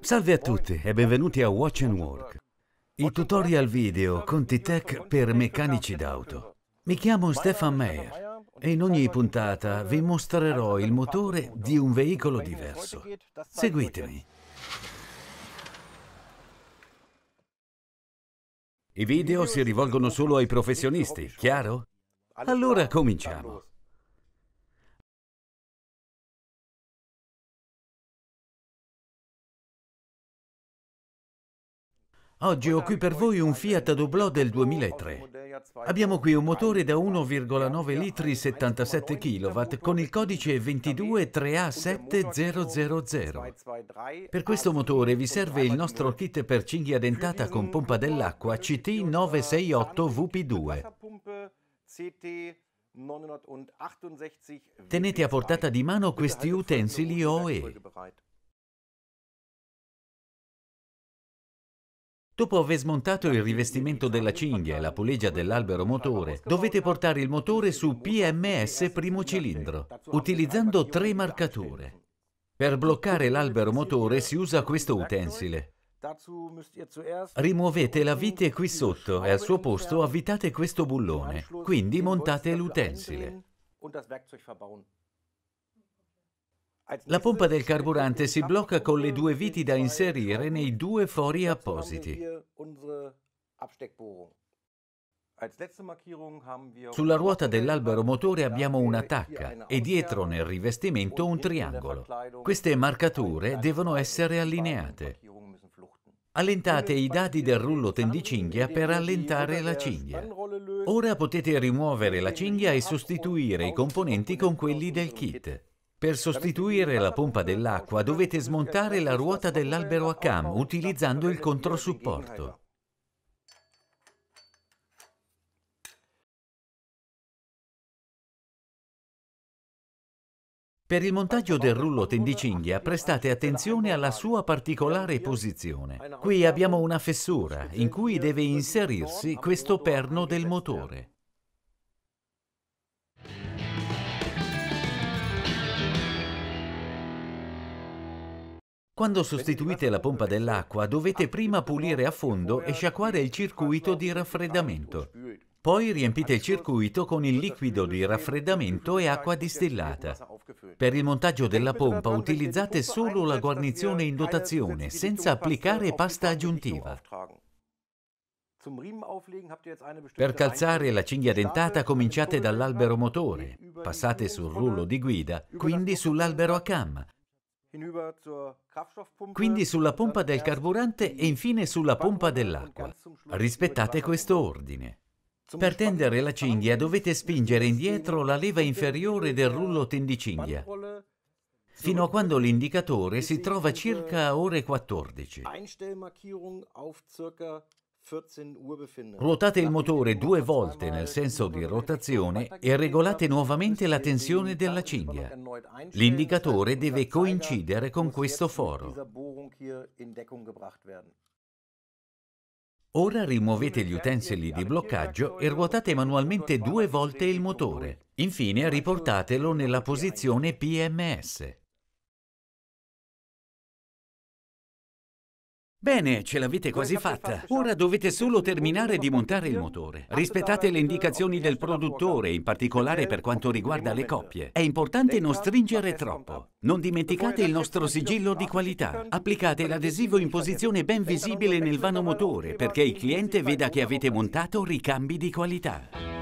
Salve a tutti e benvenuti a Watch and Work, il tutorial video con T-Tech per meccanici d'auto. Mi chiamo Stefan Meyer e in ogni puntata vi mostrerò il motore di un veicolo diverso. Seguitemi. I video si rivolgono solo ai professionisti, chiaro? Allora cominciamo. Oggi ho qui per voi un Fiat Doblò del 2003. Abbiamo qui un motore da 1,9 litri 77 kW con il codice 223A7000. Per questo motore vi serve il nostro kit per cinghia dentata con pompa dell'acqua CT968VP2. Tenete a portata di mano questi utensili OE. Dopo aver smontato il rivestimento della cinghia e la puleggia dell'albero motore, dovete portare il motore su PMS primo cilindro, utilizzando 3 marcature. Per bloccare l'albero motore si usa questo utensile. Rimuovete la vite qui sotto e al suo posto avvitate questo bullone, quindi montate l'utensile. La pompa del carburante si blocca con le 2 viti da inserire nei 2 fori appositi. Sulla ruota dell'albero motore abbiamo una tacca e dietro nel rivestimento un triangolo. Queste marcature devono essere allineate. Allentate i dadi del rullo tendicinghia per allentare la cinghia. Ora potete rimuovere la cinghia e sostituire i componenti con quelli del kit. Per sostituire la pompa dell'acqua dovete smontare la ruota dell'albero a cam utilizzando il controsupporto. Per il montaggio del rullo tendicinghia prestate attenzione alla sua particolare posizione. Qui abbiamo una fessura in cui deve inserirsi questo perno del motore. Quando sostituite la pompa dell'acqua dovete prima pulire a fondo e sciacquare il circuito di raffreddamento. Poi riempite il circuito con il liquido di raffreddamento e acqua distillata. Per il montaggio della pompa utilizzate solo la guarnizione in dotazione, senza applicare pasta aggiuntiva. Per calzare la cinghia dentata cominciate dall'albero motore, passate sul rullo di guida, quindi sull'albero a cam, quindi sulla pompa del carburante e infine sulla pompa dell'acqua. Rispettate questo ordine. Per tendere la cinghia dovete spingere indietro la leva inferiore del rullo tendicinghia, fino a quando l'indicatore si trova circa a ore 14. Ruotate il motore 2 volte nel senso di rotazione e regolate nuovamente la tensione della cinghia. L'indicatore deve coincidere con questo foro. Ora rimuovete gli utensili di bloccaggio e ruotate manualmente 2 volte il motore. Infine riportatelo nella posizione PMS. Bene, ce l'avete quasi fatta. Ora dovete solo terminare di montare il motore. Rispettate le indicazioni del produttore, in particolare per quanto riguarda le coppie. È importante non stringere troppo. Non dimenticate il nostro sigillo di qualità. Applicate l'adesivo in posizione ben visibile nel vano motore, perché il cliente veda che avete montato ricambi di qualità.